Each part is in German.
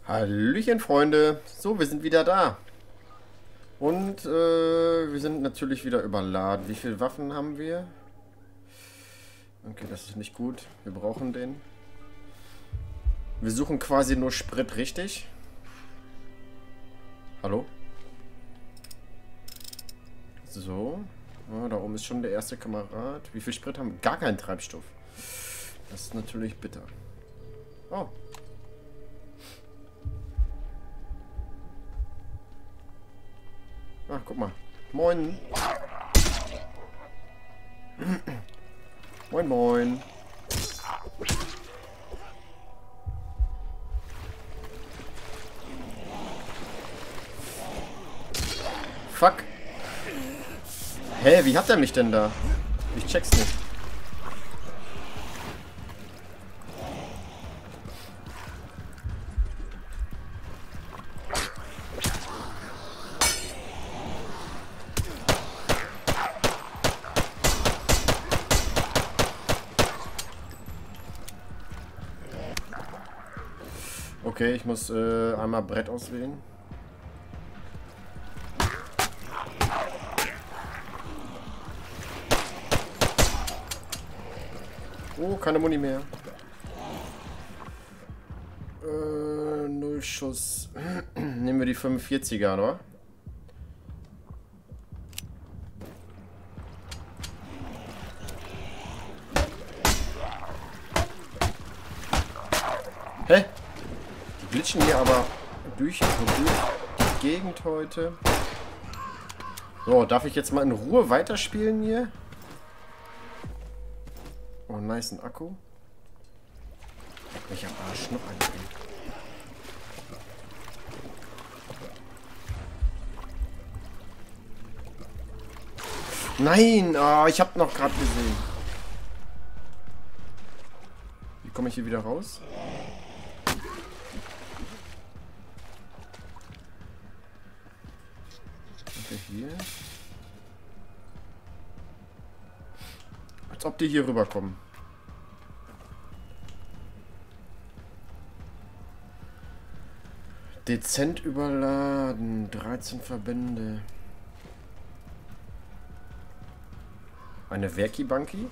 Hallöchen, Freunde. So, wir sind wieder da. Und wir sind natürlich wieder überladen. Wie viele Waffen haben wir? Okay, das ist nicht gut. Wir brauchen den. Wir suchen quasi nur Sprit, richtig? Hallo? So. Oh, da oben ist schon der erste Kamerad. Wie viel Sprit haben wir? Gar keinen Treibstoff. Das ist natürlich bitter. Oh. Ah, guck mal. Moin. Moin, moin. Fuck. Hä, wie hat er mich denn da? Ich check's nicht. Okay, ich muss einmal Brett auswählen. Oh, keine Muni mehr. Null Schuss. Nehmen wir die 45er, oder? Hä? Die glitschen hier aber durch die Gegend heute. So, darf ich jetzt mal in Ruhe weiterspielen hier? Oh, nice, ein Akku. Ich hab Arsch noch einen. Nein! Oh, ich hab noch gerade gesehen. Wie komme ich hier wieder raus? Okay, hier. Als ob die hier rüberkommen. Dezent überladen. 13 Verbände. Eine Werki-Banki?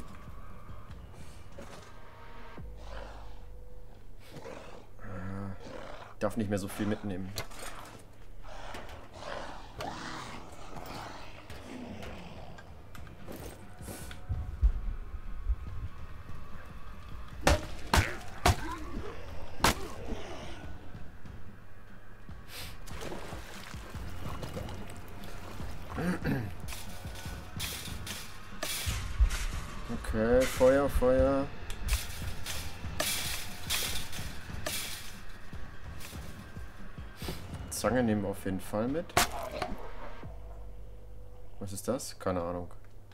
Ich darf nicht mehr so viel mitnehmen. Okay, Feuer, Feuer. Zange nehmen wir auf jeden Fall mit. Was ist das? Keine Ahnung.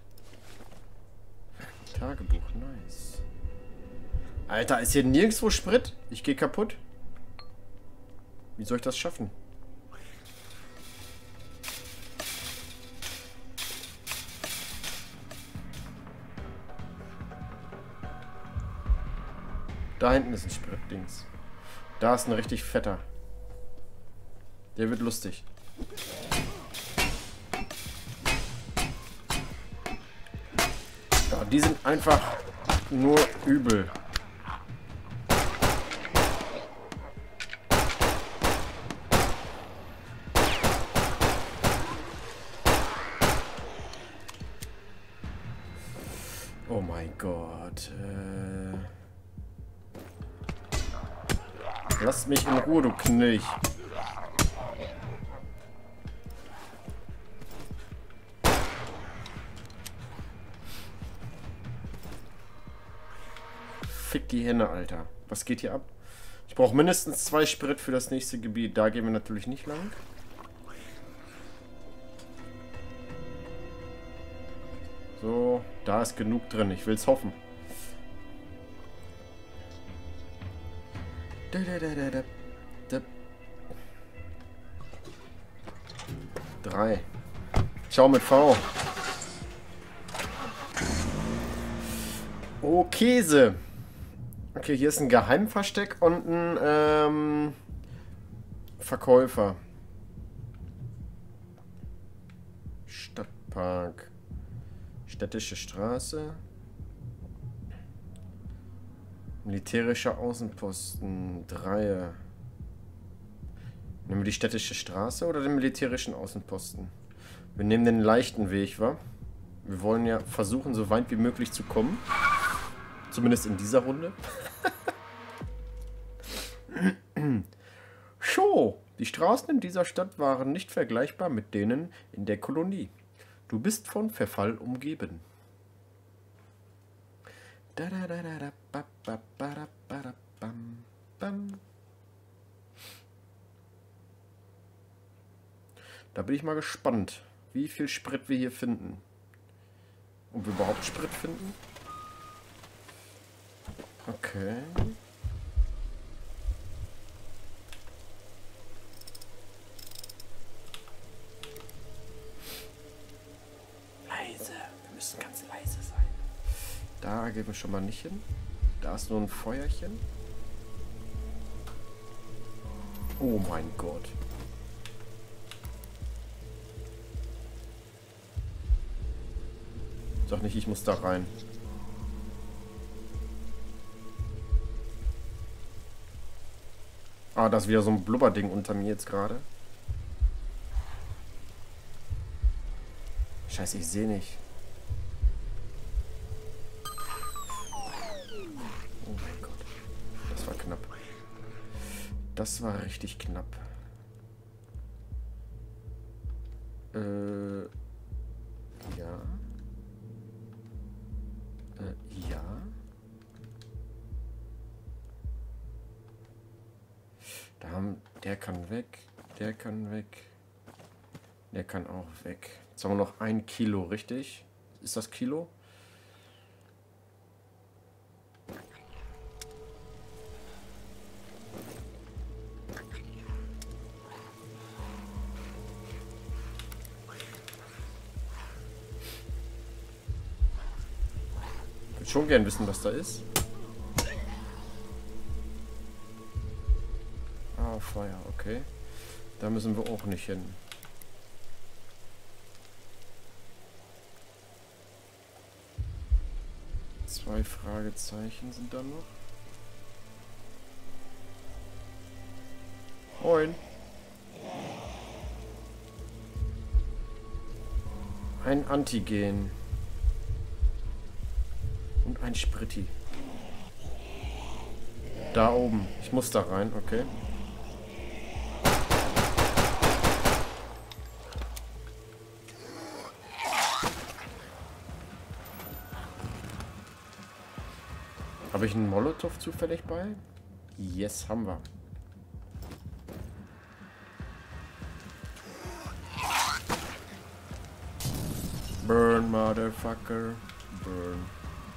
Tagebuch, nice. Alter, ist hier nirgendwo Sprit? Ich gehe kaputt. Wie soll ich das schaffen? Da hinten ist ein Spritdings. Da ist ein richtig fetter. Der wird lustig. Ja, die sind einfach nur übel. Oh mein Gott. Lass mich in Ruhe, du Knilch. Fick die Henne, Alter. Was geht hier ab? Ich brauche mindestens 2 Sprit für das nächste Gebiet. Da gehen wir natürlich nicht lang. So, da ist genug drin. Ich will's hoffen. 3. Ciao mit V. Oh, Käse. Okay, hier ist ein Geheimversteck und ein Verkäufer. Stadtpark. Städtische Straße. Militärischer Außenposten. 3. Nehmen wir die städtische Straße oder den militärischen Außenposten? Wir nehmen den leichten Weg, wa? Wir wollen ja versuchen, so weit wie möglich zu kommen. Zumindest in dieser Runde. Show! Die Straßen in dieser Stadt waren nicht vergleichbar mit denen in der Kolonie. Du bist von Verfall umgeben. Da bin ich mal gespannt, wie viel Sprit wir hier finden. Ob wir überhaupt Sprit finden? Okay. Leise. Wir müssen ganz leise sein. Da gehen wir schon mal nicht hin. Da ist nur ein Feuerchen. Oh mein Gott. Sag nicht, ich muss da rein. Ah, da ist wieder so ein Blubberding unter mir jetzt gerade. Scheiße, ich sehe nicht. Oh mein Gott. Das war knapp. Das war richtig knapp. Ja. Ja. Der kann weg. Der kann weg. Der kann auch weg. Jetzt haben wir noch 1 Kilo, richtig? Ist das Kilo? Ich würde schon gern wissen, was da ist. Ah, Feuer, okay. Da müssen wir auch nicht hin. Zwei Fragezeichen sind da noch. Moin. Ein Antigen. Und ein Spritti. Da oben. Ich muss da rein, okay. Habe ich einen Molotow zufällig bei? Yes, haben wir. Burn, Motherfucker. Burn.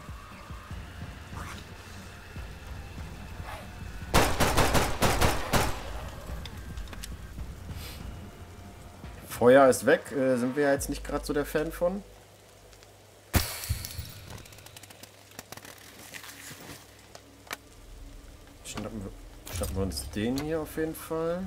Feuer ist weg. Sind wir ja jetzt nicht gerade so der Fan von. Schnappen wir uns den hier auf jeden Fall.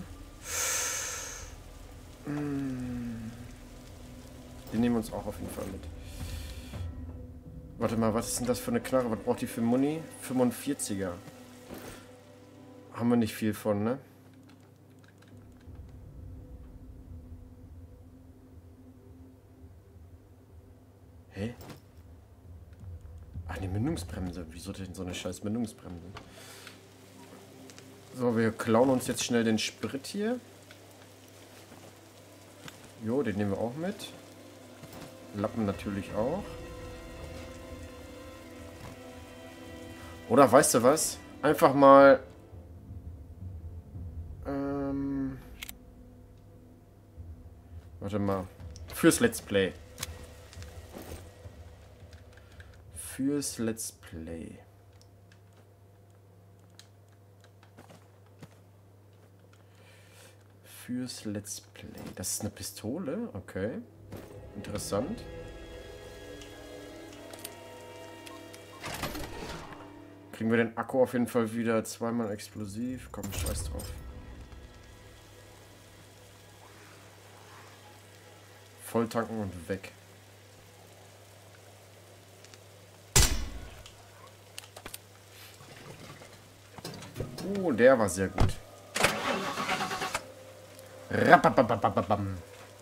Den nehmen wir uns auch auf jeden Fall mit. Warte mal, was ist denn das für eine Knarre? Was braucht die für Muni? 45er. Haben wir nicht viel von, ne? Hä? Ach, eine Mündungsbremse. Wieso denn so eine scheiß Mündungsbremse? So, wir klauen uns jetzt schnell den Sprit hier. Jo, den nehmen wir auch mit. Lappen natürlich auch. Oder weißt du was? Einfach mal... warte mal. Fürs Let's Play. Fürs Let's Play. Fürs Let's Play. Das ist eine Pistole? Okay. Interessant. Kriegen wir den Akku auf jeden Fall wieder. Zweimal explosiv. Komm, scheiß drauf. Voll tanken und weg. Der war sehr gut. Rappapapapapam.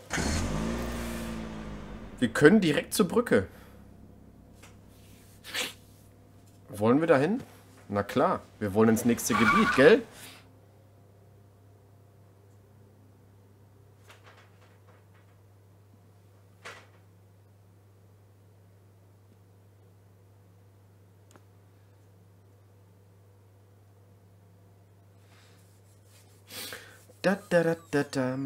Wir können direkt zur Brücke. Wollen wir dahin? Na klar, wir wollen ins nächste Gebiet, gell? Da, da, da, da, da.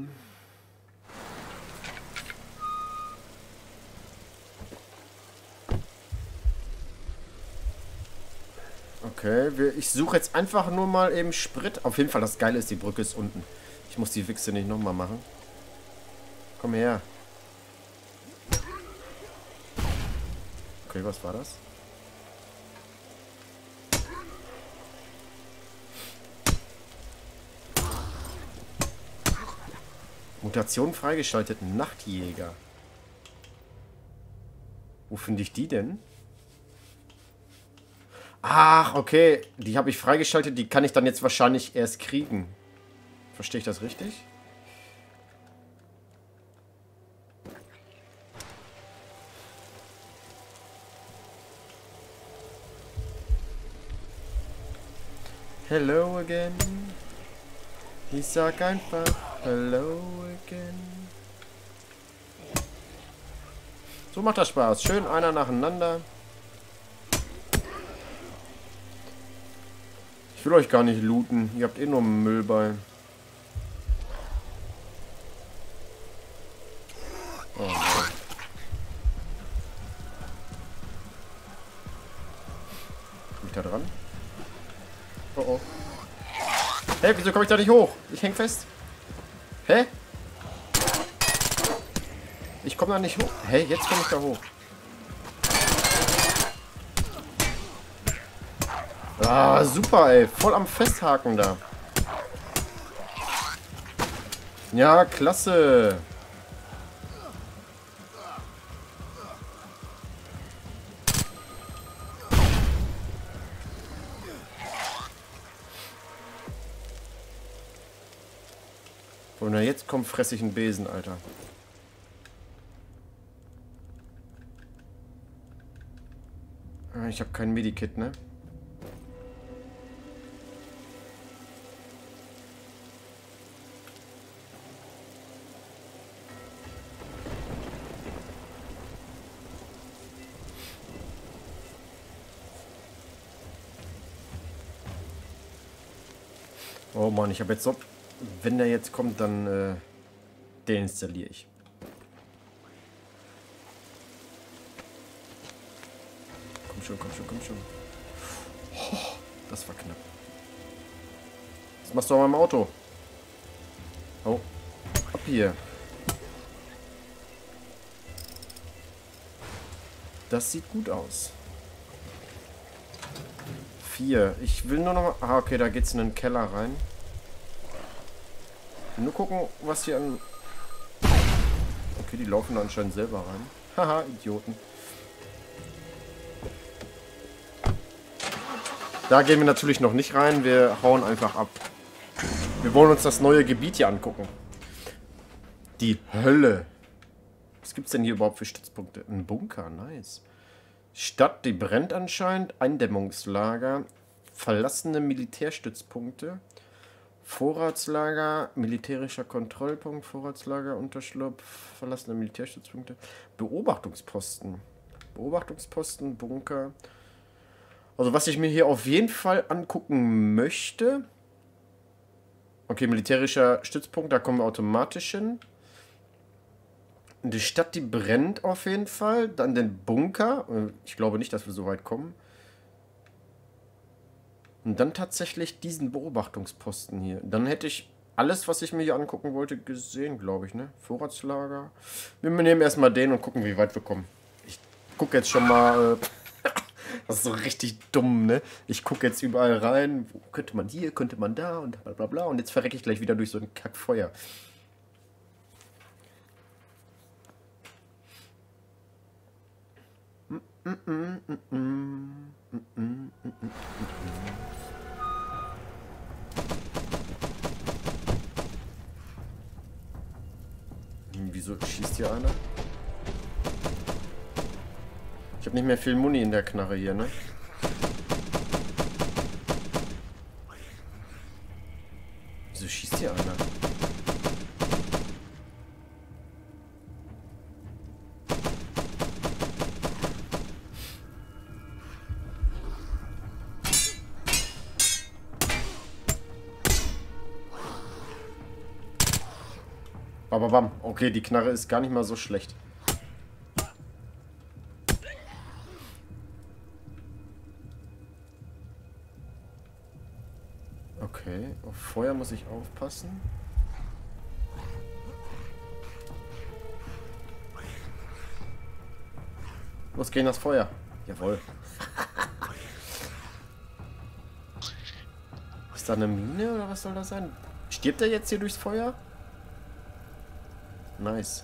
Okay, ich suche jetzt einfach nur mal eben Sprit. Auf jeden Fall, das Geile ist, die Brücke ist unten. Ich muss die Wichse nicht nochmal machen. Komm her. Okay, was war das? Mutation freigeschaltet. Nachtjäger. Wo finde ich die denn? Ach, okay. Die habe ich freigeschaltet. Die kann ich dann jetzt wahrscheinlich erst kriegen. Verstehe ich das richtig? Hello again. Ich sag einfach Hello again. So macht das Spaß. Schön einer nacheinander. Ich will euch gar nicht looten. Ihr habt eh nur Müll bei. Oh nein. Bin ich da dran? Oh oh. Hey, wieso komme ich da nicht hoch? Ich häng fest. Hä? Ich komme da nicht hoch. Hey, jetzt komme ich da hoch. Ah, super, ey. Voll am Festhaken da. Ja, klasse. Und wenn er jetzt kommt, fresse ich einen Besen, Alter. Ich habe kein Medikit, ne? Oh Mann, ich habe jetzt so... Wenn der jetzt kommt, dann deinstalliere ich. Komm schon, komm schon, komm schon. Oh, das war knapp. Was machst du an meinem Auto? Oh, ab hier. Das sieht gut aus. 4. Ich will nur noch mal... Ah, okay, da geht's in den Keller rein. Nur gucken, was hier an... Okay, die laufen da anscheinend selber rein. Haha, Idioten. Da gehen wir natürlich noch nicht rein. Wir hauen einfach ab. Wir wollen uns das neue Gebiet hier angucken. Die Hölle. Was gibt's denn hier überhaupt für Stützpunkte? Ein Bunker, nice. Stadt, die brennt anscheinend. Eindämmungslager. Verlassene Militärstützpunkte. Vorratslager, militärischer Kontrollpunkt, Vorratslager, Unterschlupf, verlassene Militärstützpunkte, Beobachtungsposten. Beobachtungsposten, Bunker. Also was ich mir hier auf jeden Fall angucken möchte. Okay, militärischer Stützpunkt, da kommen wir automatisch hin. Die Stadt, die brennt auf jeden Fall. Dann den Bunker. Ich glaube nicht, dass wir so weit kommen. Und dann tatsächlich diesen Beobachtungsposten hier. Dann hätte ich alles, was ich mir hier angucken wollte, gesehen, glaube ich, ne? Vorratslager. Wir nehmen erstmal den und gucken, wie weit wir kommen. Ich gucke jetzt schon mal... das ist so richtig dumm, ne? Ich gucke jetzt überall rein. Wo könnte man hier, könnte man da und bla bla bla. Und jetzt verrecke ich gleich wieder durch so ein Kackfeuer. Wieso schießt hier einer? Ich habe nicht mehr viel Muni in der Knarre hier, ne? Wieso schießt hier einer? Aber bam. Okay, die Knarre ist gar nicht mal so schlecht. Okay, auf Feuer muss ich aufpassen. Los, gehen das Feuer. Jawohl. Ist da eine Mine oder was soll das sein? Stirbt er jetzt hier durchs Feuer? Nice.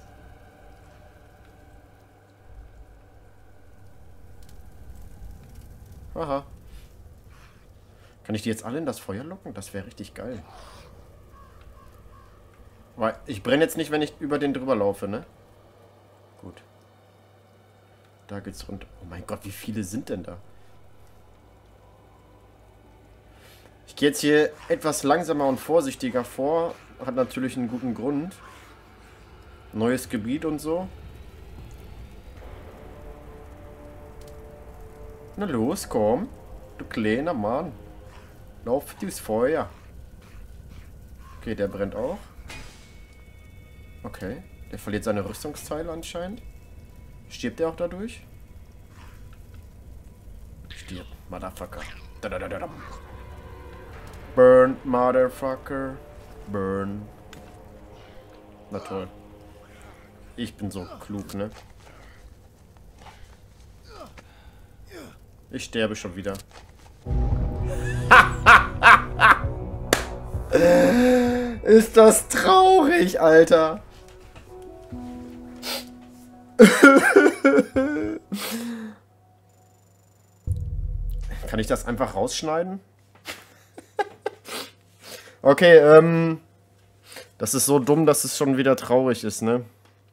Haha. Kann ich die jetzt alle in das Feuer locken? Das wäre richtig geil. Weil ich brenne jetzt nicht, wenn ich über den drüber laufe, ne? Gut. Da geht's runter. Oh mein Gott, wie viele sind denn da? Ich gehe jetzt hier etwas langsamer und vorsichtiger vor. Hat natürlich einen guten Grund. Neues Gebiet und so. Na los, komm. Du kleiner Mann. Lauf durchs Feuer. Okay, der brennt auch. Okay. Der verliert seine Rüstungsteile anscheinend. Stirbt er auch dadurch? Stirb, Motherfucker. Burn, Motherfucker. Burn. Na toll. Ich bin so klug, ne? Ich sterbe schon wieder. Ist das traurig, Alter. Kann ich das einfach rausschneiden? Okay, das ist so dumm, dass es schon wieder traurig ist, ne?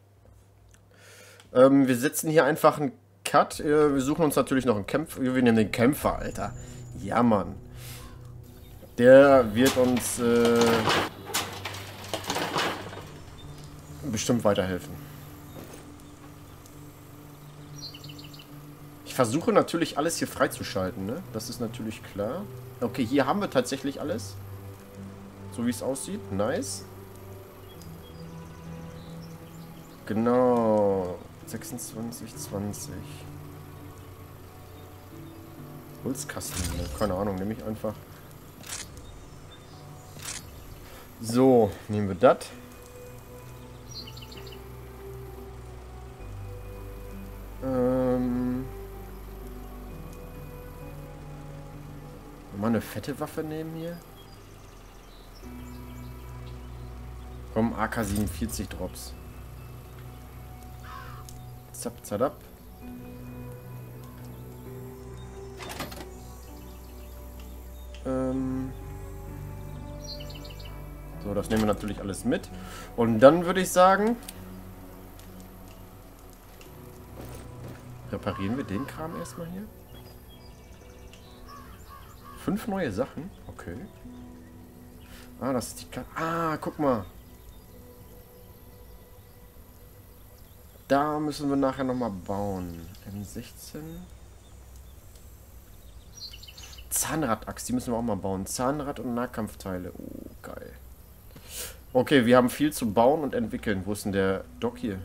Wir setzen hier einfach einen Cut. Wir suchen uns natürlich noch einen Kämpfer. Wir nehmen den Kämpfer, Alter. Ja, Mann. Der wird uns bestimmt weiterhelfen. Ich versuche natürlich alles hier freizuschalten, ne? Das ist natürlich klar. Okay, hier haben wir tatsächlich alles. So wie es aussieht. Nice. Genau. 26,20. Holzkasten. Ne? Keine Ahnung, nehme ich einfach. So, nehmen wir das. Mal eine fette Waffe nehmen hier. Komm, AK-47 Drops. Zap, zadap. So, das nehmen wir natürlich alles mit. Und dann würde ich sagen, reparieren wir den Kram erstmal hier. 5 neue Sachen? Okay. Ah, das ist die Karte. Ah, guck mal. Da müssen wir nachher nochmal bauen. M16. Zahnradaxt, die müssen wir auch mal bauen. Zahnrad und Nahkampfteile. Oh, geil. Okay, wir haben viel zu bauen und entwickeln. Wo ist denn der Doc hier?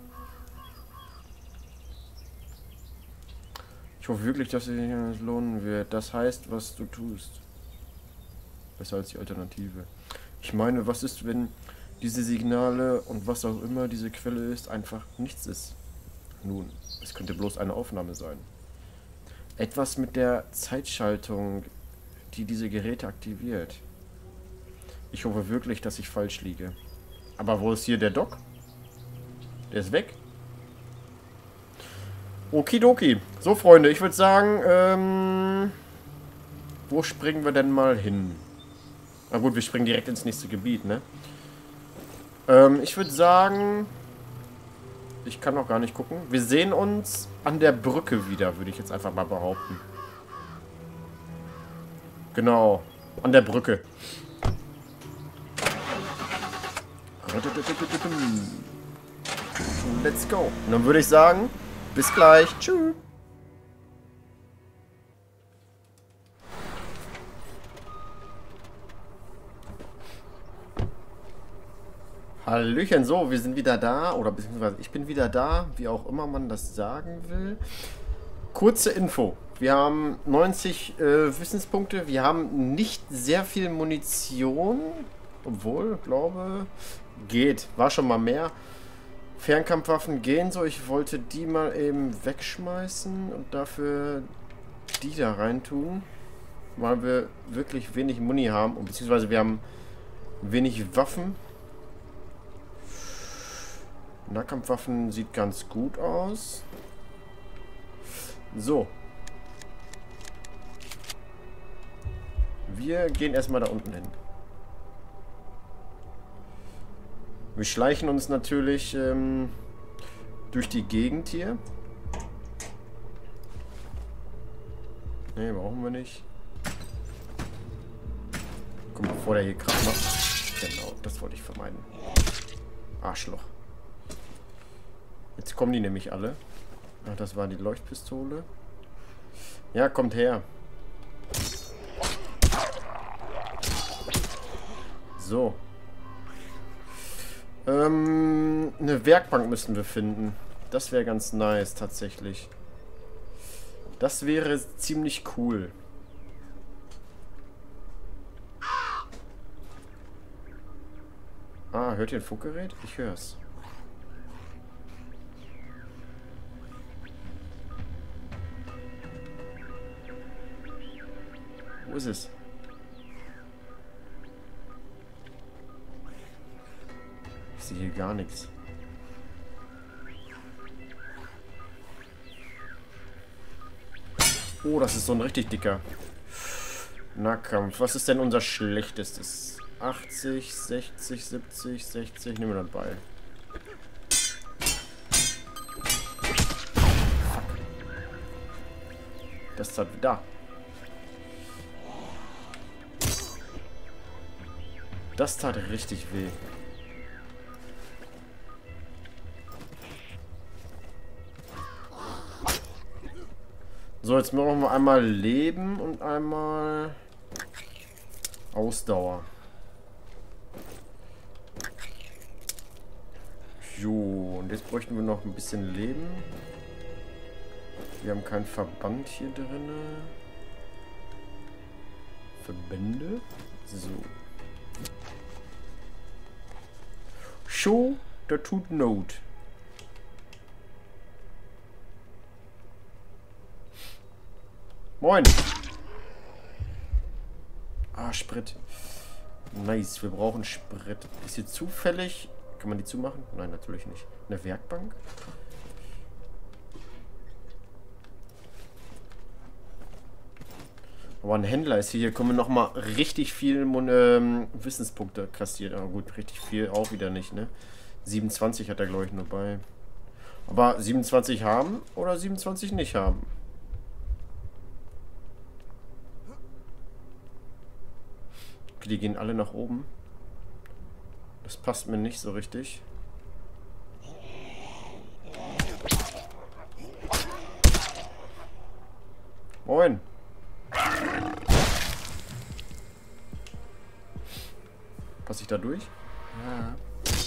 Ich hoffe wirklich, dass es sich lohnen wird. Das heißt, was du tust. Besser als die Alternative. Ich meine, was ist, wenn diese Signale und was auch immer diese Quelle ist, einfach nichts ist? Nun, es könnte bloß eine Aufnahme sein. Etwas mit der Zeitschaltung, die diese Geräte aktiviert. Ich hoffe wirklich, dass ich falsch liege. Aber wo ist hier der Doc? Der ist weg. Okidoki. So, Freunde, ich würde sagen, wo springen wir denn mal hin? Na gut, wir springen direkt ins nächste Gebiet, ne? Ich würde sagen, ich kann noch gar nicht gucken. Wir sehen uns an der Brücke wieder, würde ich jetzt einfach mal behaupten. Genau, an der Brücke. Let's go. Und dann würde ich sagen, bis gleich. Tschüss. Hallöchen, so, wir sind wieder da, oder beziehungsweise ich bin wieder da, wie auch immer man das sagen will. Kurze Info. Wir haben 90 Wissenspunkte, wir haben nicht sehr viel Munition, obwohl, glaube, geht, war schon mal mehr. Fernkampfwaffen gehen so, ich wollte die mal eben wegschmeißen und dafür die da reintun, weil wir wirklich wenig Muni haben, und beziehungsweise wir haben wenig Waffen. Nahkampfwaffen sieht ganz gut aus. So. Wir gehen erstmal da unten hin. Wir schleichen uns natürlich durch die Gegend hier. Ne, brauchen wir nicht. Guck mal, bevor der hier Kraft macht. Genau, das wollte ich vermeiden. Arschloch. Jetzt kommen die nämlich alle. Ach, das war die Leuchtpistole. Ja, kommt her. So. Eine Werkbank müssen wir finden. Das wäre ganz nice, tatsächlich. Das wäre ziemlich cool. Ah, hört ihr ein Funkgerät? Ich höre es. Wo ist es? Ich sehe hier gar nichts. Oh, das ist so ein richtig dicker Nahkampf. Was ist denn unser schlechtestes? 80, 60, 70, 60. Nehmen wir das bei. Fuck. Das hat da. Das tat richtig weh. So, jetzt brauchen wir einmal Leben und einmal Ausdauer. Jo, und jetzt bräuchten wir noch ein bisschen Leben. Wir haben keinen Verband hier drin. Verbände. So. Show, der tut Not. Moin. Ah, Sprit. Nice, wir brauchen Sprit. Ist hier zufällig... Kann man die zumachen? Nein, natürlich nicht. Eine Werkbank? Aber ein Händler ist hier. Hier können wir nochmal richtig viel Wissenspunkte kassiert. Aber gut, richtig viel auch wieder nicht, ne? 27 hat er, glaube ich, nur bei. Aber 27 haben oder 27 nicht haben? Okay, die gehen alle nach oben. Das passt mir nicht so richtig. Moin. Passe ich da durch? Ja.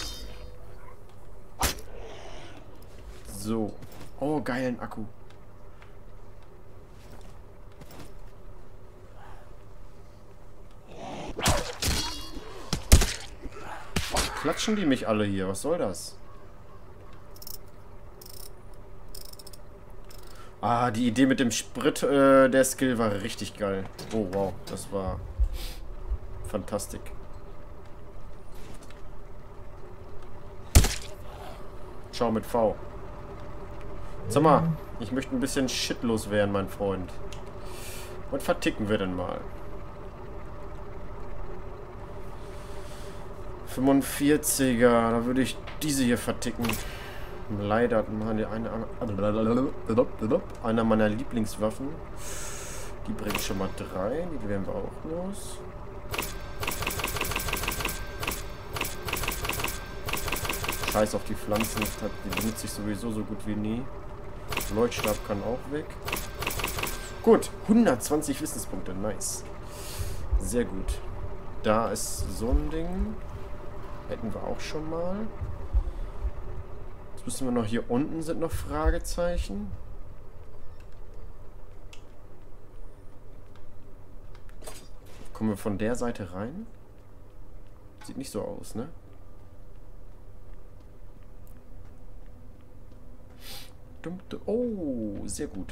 So. Oh, geilen Akku. Klatschen die mich alle hier? Was soll das? Ah, die Idee mit dem Sprit, der Skill war richtig geil. Oh, wow. Das war fantastisch. Schau mit V. Sag mal, Ich möchte ein bisschen shitlos werden, mein Freund. Was verticken wir denn mal? 45er, da würde ich diese hier verticken. Leider einer meiner Lieblingswaffen. Die bringt schon mal 3, die werden wir auch los. Scheiß auf die Pflanzen, die benutze ich sowieso so gut wie nie. Leuchtstab kann auch weg. Gut, 120 Wissenspunkte, nice. Sehr gut. Da ist so ein Ding. Hätten wir auch schon mal. Jetzt müssen wir noch hier unten sind noch Fragezeichen. Kommen wir von der Seite rein? Sieht nicht so aus, ne? Oh, sehr gut.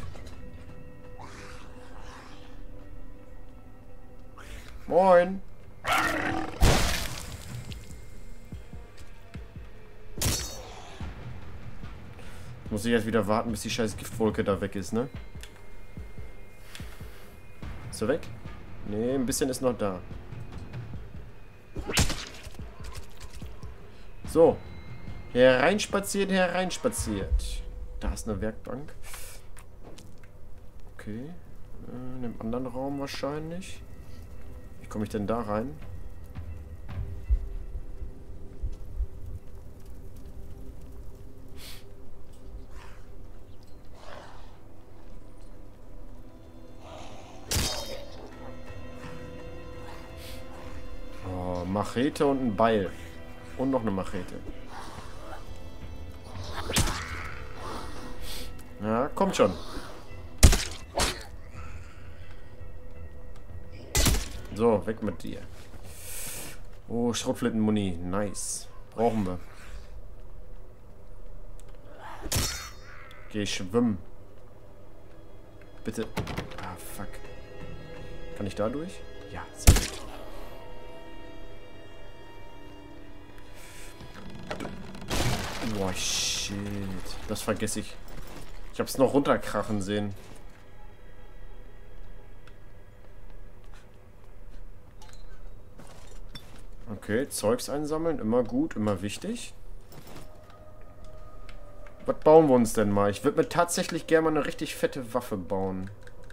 Moin. Muss ich jetzt wieder warten, bis die scheiß Giftwolke da weg ist, ne? Ist er weg? Ne, ein bisschen ist noch da. So. Hereinspaziert, hereinspaziert. Da ist eine Werkbank. Okay. In einem anderen Raum wahrscheinlich. Wie komme ich denn da rein? Oh, Machete und ein Beil. Und noch eine Machete. Ja, kommt schon. So, weg mit dir. Oh, Schrotflintenmuni. Nice. Brauchen wir. Geh schwimmen. Bitte. Ah, fuck. Kann ich da durch? Ja, sehr gut. Boah, shit. Das vergesse ich. Ich hab's noch runterkrachen sehen. Okay, Zeugs einsammeln. Immer gut, immer wichtig. Was bauen wir uns denn mal? Ich würde mir tatsächlich gerne mal eine richtig fette Waffe bauen.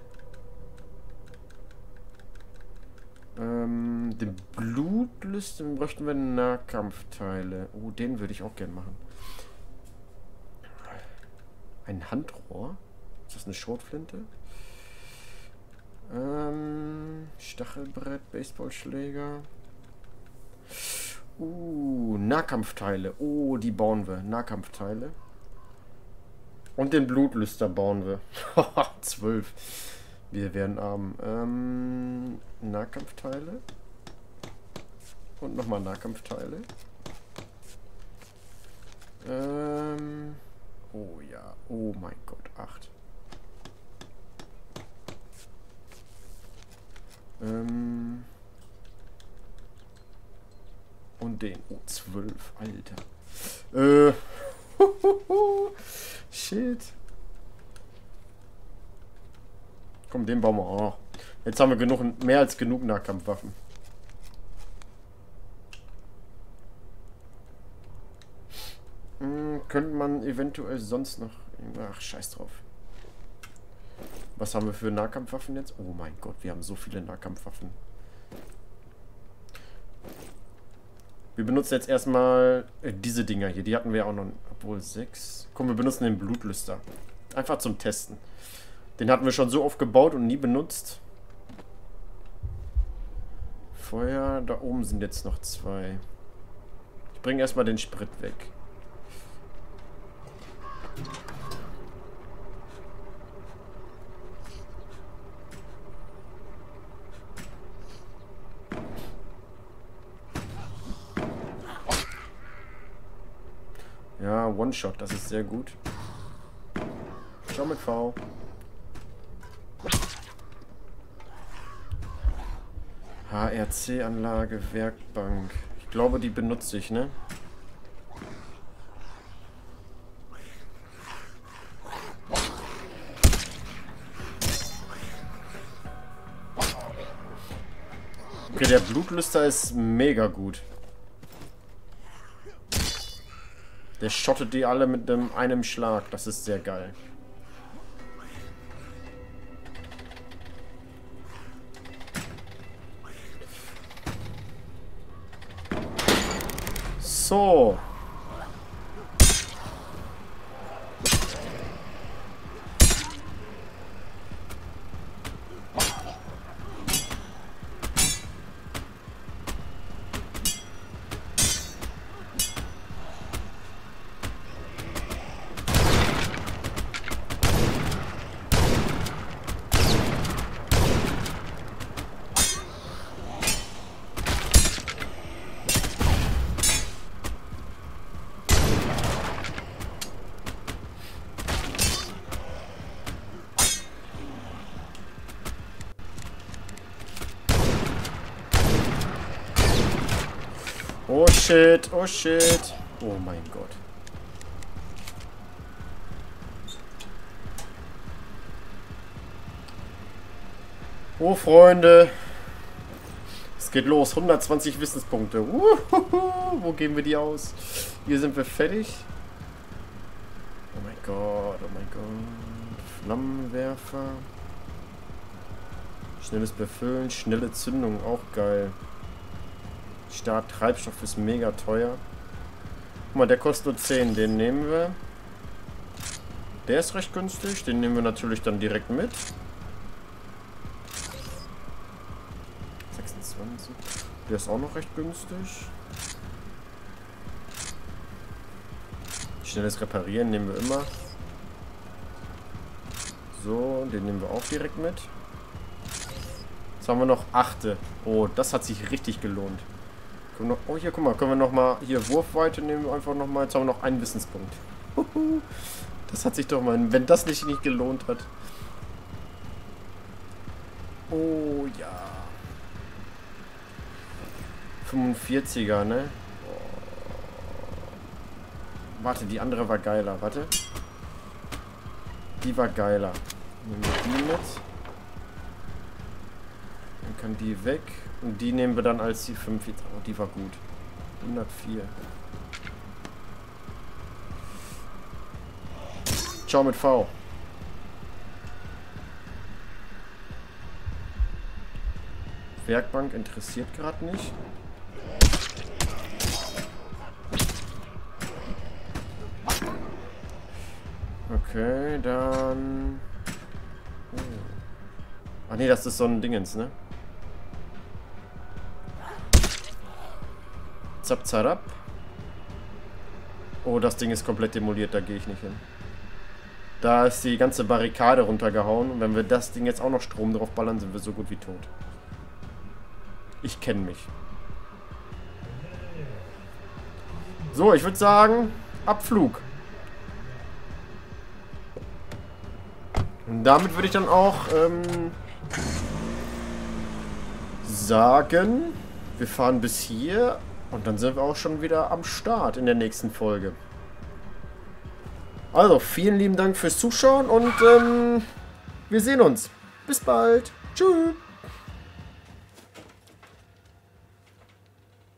Den Blutlüsten bräuchten wir Nahkampfteile. Oh, den würde ich auch gerne machen. Ein Handrohr? Ist das eine Schrotflinte? Stachelbrett, Baseballschläger. Nahkampfteile. Oh, die bauen wir. Nahkampfteile. Und den Blutlüster bauen wir. 12. Wir werden arm. Nahkampfteile. Und nochmal Nahkampfteile. Oh ja. Oh mein Gott. 8. Und den. Oh, 12. Alter. Shit. Komm, den bauen wir auch. Jetzt haben wir mehr als genug Nahkampfwaffen. Könnte man eventuell sonst noch... Ach, scheiß drauf. Was haben wir für Nahkampfwaffen jetzt? Oh mein Gott, wir haben so viele Nahkampfwaffen. Wir benutzen jetzt erstmal diese Dinger hier. Die hatten wir auch noch... Obwohl 6... Komm, wir benutzen den Blutlüster. Einfach zum Testen. Den hatten wir schon so oft gebaut und nie benutzt. Feuer... Da oben sind jetzt noch 2. Ich bringe erstmal den Sprit weg. Ja, One-Shot, das ist sehr gut. Schau mit V. HRC-Anlage, Werkbank. Ich glaube, die benutze ich, ne? der Blutlüster ist mega gut. Der schottet die alle mit einem Schlag. Das ist sehr geil. So. Oh shit, oh shit. Oh mein Gott. Oh Freunde. Es geht los. 120 Wissenspunkte. Wo geben wir die aus? Hier sind wir fertig. Oh mein Gott, oh mein Gott. Flammenwerfer. Schnelles Befüllen, schnelle Zündung, auch geil. Start Treibstoff ist mega teuer. Guck mal, der kostet nur 10. Den nehmen wir. Der ist recht günstig. Den nehmen wir natürlich dann direkt mit. 26. Der ist auch noch recht günstig. Schnelles Reparieren nehmen wir immer. So, den nehmen wir auch direkt mit. Jetzt haben wir noch 8. Oh, das hat sich richtig gelohnt. Oh, hier, guck mal, können wir nochmal, hier Wurfweite nehmen wir einfach nochmal. Jetzt haben wir noch einen Wissenspunkt. Das hat sich doch mal, wenn das nicht gelohnt hat. Oh, ja. 45er, ne? Oh. Warte, die andere war geiler, warte. Die war geiler. Nehmen wir die mit. Dann kann die weg. Und die nehmen wir dann als die 45. Oh, die war gut. 104. Ciao mit V. Werkbank interessiert gerade nicht. Okay, dann... Oh. Ach nee, das ist so ein Dingens, ne? Zap, zarab. Oh, das Ding ist komplett demoliert, da gehe ich nicht hin. Da ist die ganze Barrikade runtergehauen. Und wenn wir das Ding jetzt auch noch Strom drauf ballern, sind wir so gut wie tot. Ich kenne mich. So, ich würde sagen, Abflug. Und damit würde ich dann auch sagen, wir fahren bis hier. Und dann sind wir auch schon wieder am Start in der nächsten Folge. Also, vielen lieben Dank fürs Zuschauen und wir sehen uns. Bis bald. Tschüss.